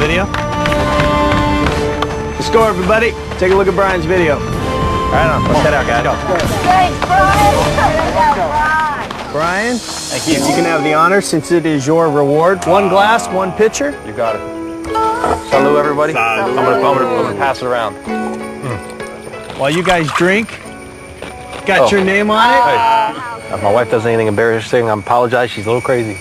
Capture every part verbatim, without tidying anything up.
video? The score, everybody. Take a look at Brian's video. Right on. Let's head out, guys. Go. Thanks, Brian. Brian, thank you. You can have the honor since it is your reward. One glass, one pitcher. You got it. Salud, everybody. I'm gonna, I'm gonna, I'm gonna pass it around. Mm. While you guys drink, got Oh. your name on it. Hey, if my wife does anything embarrassing, I apologize. She's a little crazy.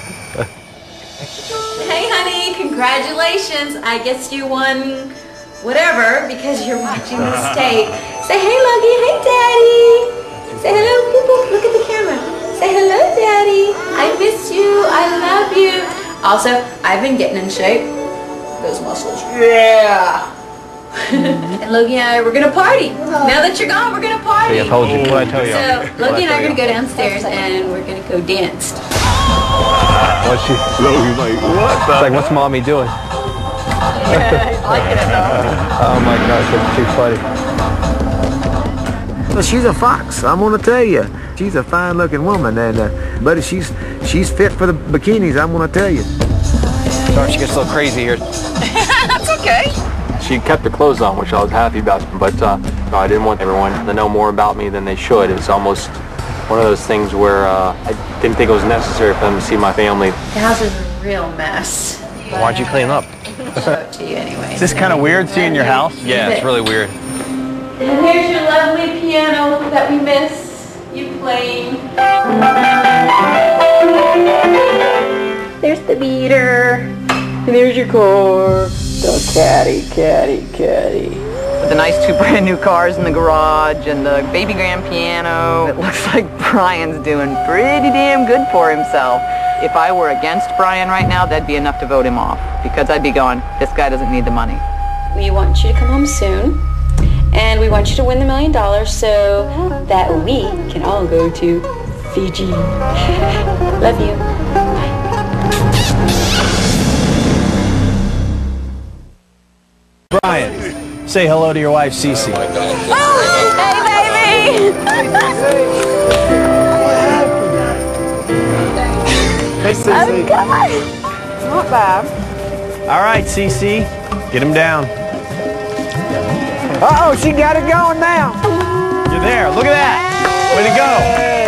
Hey, honey, congratulations. I guess you won whatever because you're watching the steak. Say hey, Logie. Hey, Daddy. Say hello, people. Look at the camera. Say hello, Daddy. I miss you. I love you. Also, I've been getting in shape. Those muscles. Yeah. And Logie and I, we're going to party. Now that you're gone, we're going to party. See, I told you. What I tell you? So, Logie and I are going to go downstairs and we're going to go dance. What's she? Logie, like, what? It's like, what's mommy doing? Oh my gosh, that's too funny. Well, she's a fox, I'm gonna tell you. She's a fine-looking woman, and uh, but she's she's fit for the bikinis, I'm gonna tell you. Sorry, she gets a little crazy here. That's okay. She kept her clothes on, which I was happy about, but uh, no, I didn't want everyone to know more about me than they should. It's almost one of those things where uh, I didn't think it was necessary for them to see my family. The house is a real mess. Why'd you clean up? I'll show it to you anyway. Is this kind of weird seeing your house? Yeah, it's really weird. And here's your lovely piano that we miss you playing. There's the beater. And there's your car. The caddy, caddy, caddy. With the nice two brand new cars in the garage and the baby grand piano. It looks like Brian's doing pretty damn good for himself. If I were against Brian right now, that'd be enough to vote him off. Because I'd be going, this guy doesn't need the money. We want you to come home soon. And we want you to win the million dollars so that we can all go to Fiji. Love you. Bye. Brian, say hello to your wife, Cece. Oh, hey, baby! Oh, God. It's not bad. All right, Cece, get him down. Uh-oh, she got it going now. You're there. Look at that. Way to go.